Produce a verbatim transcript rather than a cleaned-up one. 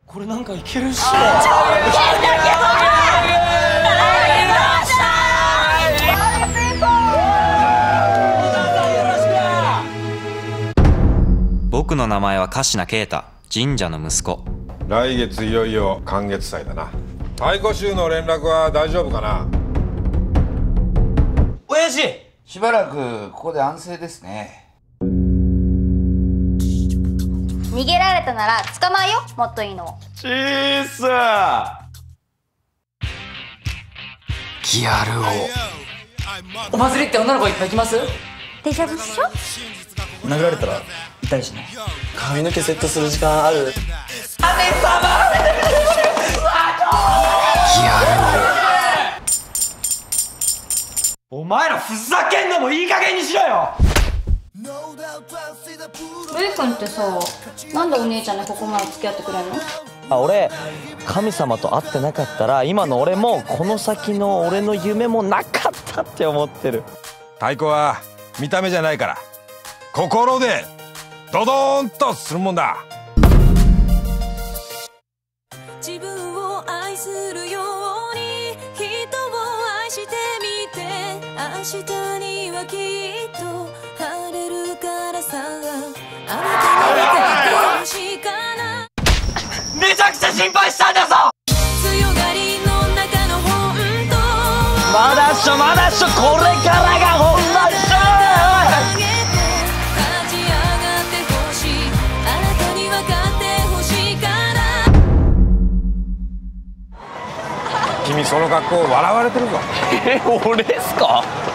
これなんかいけるっしょ。 僕の名前は神科慶太、神社の息子。 来月いよいよ寒月祭だな。太鼓衆の連絡は大丈夫かな。 親父、 しばらくここで安静ですね。 逃げられたなら捕まえよ、もっといいのを。 チースーギャルお祭りって女の子いっぱい来ます？ デジャブっしょ。 殴られたら痛いしね。 髪の毛セットする時間ある？ ギャお前らふざけんのもいい加減にしろよ。 ルイ君ってさ、なんでお姉ちゃんにここまで付き合ってくれんの？ あ、俺神様と会ってなかったら今の俺もこの先の俺の夢もなかったって思ってる。 太鼓は見た目じゃないから心でドドーンとするもんだ。 自分を愛するように人を愛してみて、明日にはきっと晴れるからさ、あなたに分かってほしいかな。 めちゃくちゃ心配したんだぞ。 強がりの中の本当まだっしょまだっしょ、これからが本番っしょ。 君その格好笑われてるぞ。 え、俺っすか？